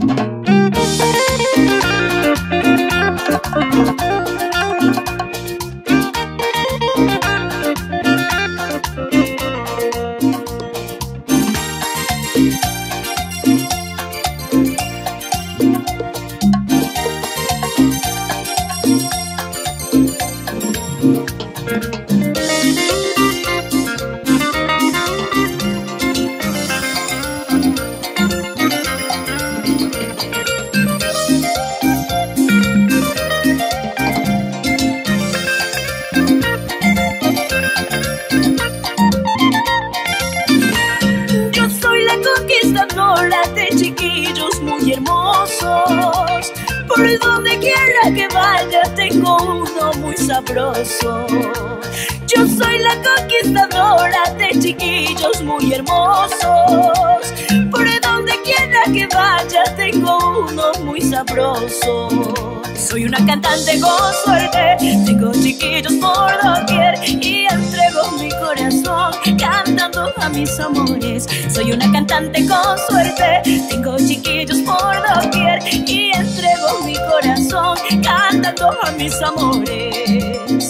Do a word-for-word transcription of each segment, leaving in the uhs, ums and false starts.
De chiquillos muy hermosos, por donde quiera que vaya tengo uno muy sabroso. Yo soy la conquistadora de chiquillos muy hermosos, por donde quiera que vaya tengo uno muy sabroso. Soy una cantante con suerte, tengo chiquillos por doquier y entrego mi corazón cantando a mis amores. Soy una cantante con suerte, tengo chiquillos por doquier y entrego mi corazón cantando a mis amores.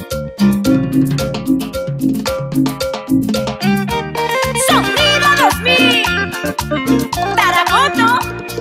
¡Sonido dos mil! ¡Taramoto!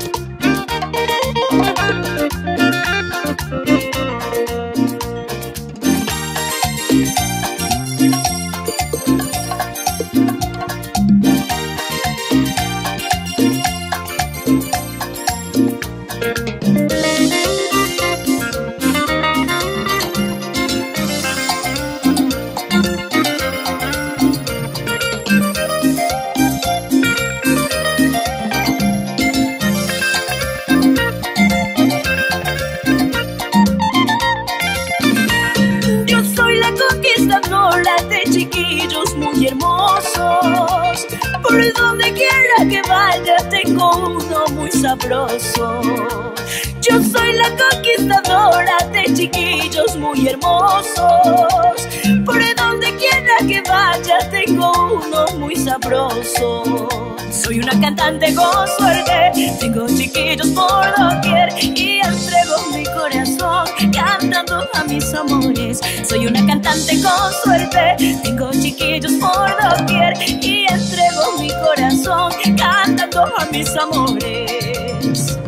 Conquistadora de chiquillos muy hermosos, por donde quiera que vaya tengo uno muy sabroso. Yo soy la conquistadora de chiquillos muy hermosos, por donde quiera que vaya tengo uno muy sabroso. Soy una cantante con suerte, tengo chiquillos por doquier y entrego mi corazón cantando a mis amores. Soy una cantante con suerte, tengo chiquillos por doquier y entrego mi corazón cantando a mis amores.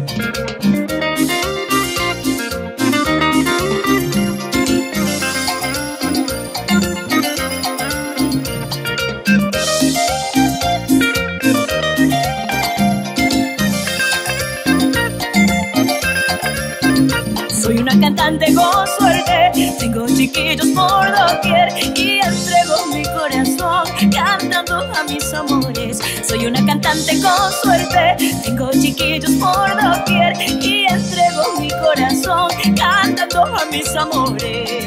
Soy una cantante con suerte, tengo chiquillos por doquier y entrego mi corazón cantando a mis amores. Soy una cantante con suerte, tengo chiquillos por doquier y entrego mi corazón cantando a mis amores.